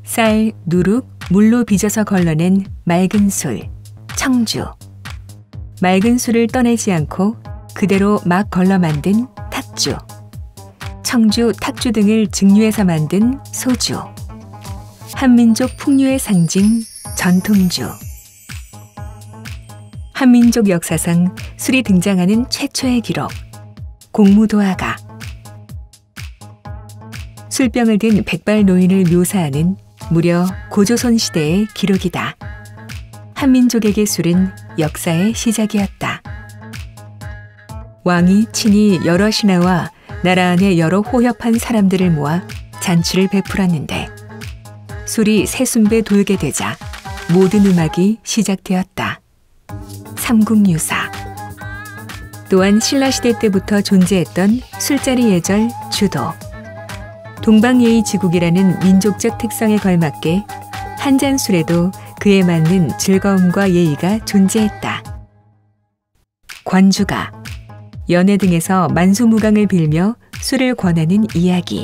쌀, 누룩, 물로 빚어서 걸러낸 맑은 술, 청주. 맑은 술을 떠내지 않고 그대로 막 걸러 만든 탁주. 청주, 탁주 등을 증류해서 만든 소주. 한민족 풍류의 상징, 전통주. 한민족 역사상 술이 등장하는 최초의 기록, 공무도화가. 술병을 든 백발 노인을 묘사하는 무려 고조선 시대의 기록이다. 한민족에게 술은 역사의 시작이었다. 왕이 친히 여러 신하와 나라 안의 여러 호협한 사람들을 모아 잔치를 베풀었는데 술이 새순배 돌게 되자 모든 음악이 시작되었다. 삼국유사. 또한 신라시대 때부터 존재했던 술자리 예절 주도. 동방예의지국이라는 민족적 특성에 걸맞게 한 잔 술에도 그에 맞는 즐거움과 예의가 존재했다. 관주가. 연회 등에서 만수무강을 빌며 술을 권하는 이야기.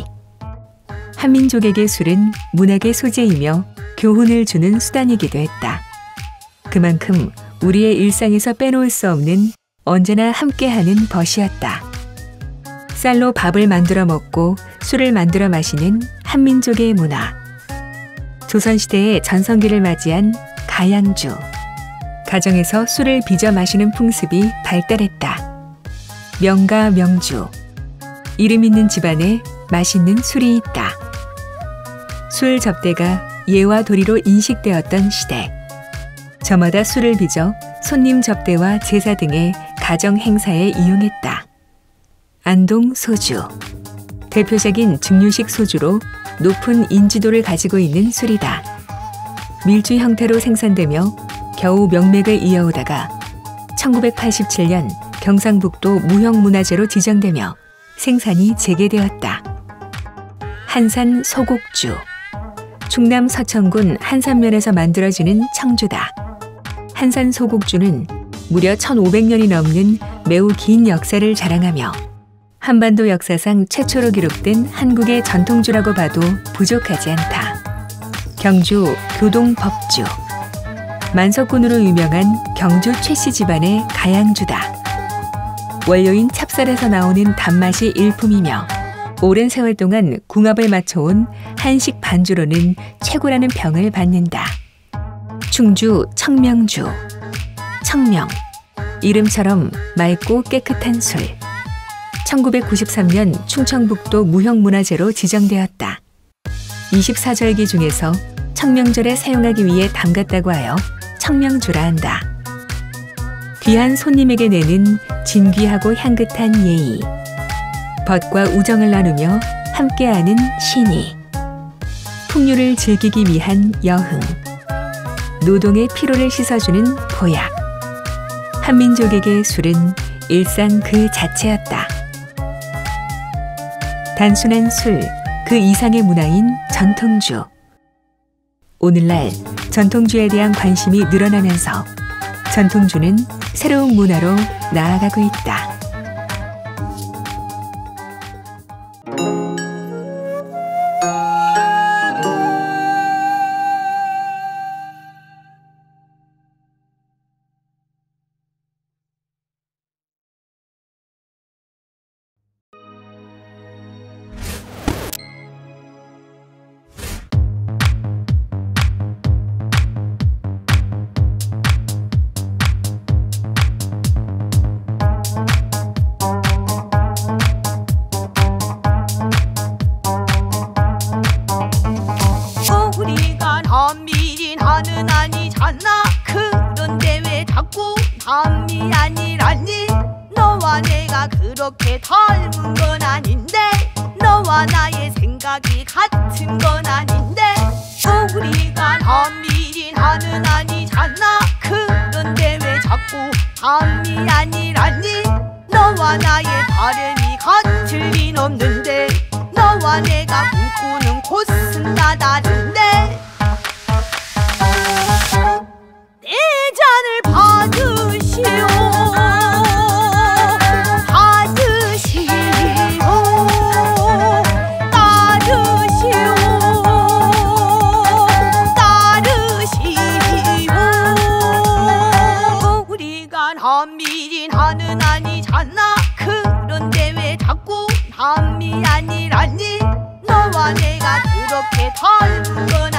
한민족에게 술은 문학의 소재이며 교훈을 주는 수단이기도 했다. 그만큼 우리의 일상에서 빼놓을 수 없는 언제나 함께하는 벗이었다. 쌀로 밥을 만들어 먹고 술을 만들어 마시는 한민족의 문화. 조선시대의 전성기를 맞이한 가양주. 가정에서 술을 빚어 마시는 풍습이 발달했다. 명가 명주. 이름 있는 집안에 맛있는 술이 있다. 술 접대가 예와 도리로 인식되었던 시대. 저마다 술을 빚어 손님 접대와 제사 등의 가정 행사에 이용했다. 안동 소주. 대표적인 증류식 소주로 높은 인지도를 가지고 있는 술이다. 밀주 형태로 생산되며 겨우 명맥을 이어오다가 1987년 경상북도 무형문화재로 지정되며 생산이 재개되었다. 한산 소곡주. 충남 서천군 한산면에서 만들어지는 청주다. 한산 소곡주는 무려 1500년이 넘는 매우 긴 역사를 자랑하며 한반도 역사상 최초로 기록된 한국의 전통주라고 봐도 부족하지 않다. 경주 교동법주. 만석군으로 유명한 경주 최씨 집안의 가양주다. 원료인 찹쌀에서 나오는 단맛이 일품이며 오랜 세월 동안 궁합을 맞춰온 한식 반주로는 최고라는 평을 받는다. 충주 청명주. 청명. 이름처럼 맑고 깨끗한 술. 1993년 충청북도 무형문화재로 지정되었다. 24절기 중에서 청명절에 사용하기 위해 담갔다고 하여 청명주라 한다. 귀한 손님에게 내는 진귀하고 향긋한 예의. 벗과 우정을 나누며 함께하는 신의. 풍류를 즐기기 위한 여흥. 노동의 피로를 씻어주는 보약. 한민족에게 술은 일상 그 자체였다. 단순한 술, 그 이상의 문화인 전통주. 오늘날 전통주에 대한 관심이 늘어나면서 전통주는 새로운 문화로 나아가고 있다. 한미인하는 아니잖아. 그런데 왜 자꾸 한미 아니라니. 너와 내가 그렇게 닮은 건 아닌데, 너와 나의 생각이 같은 건 아닌데. 우리가 한미인하는 아니잖아. 그런데 왜 자꾸 한미 아니라니. 너와 나의 바람이 같을 린 없는데, 너와 내가 꿈꾸는 곳은 다 다른데. 내 잔을 받으시오. 받으시오. 따르시오. 이렇게 닮은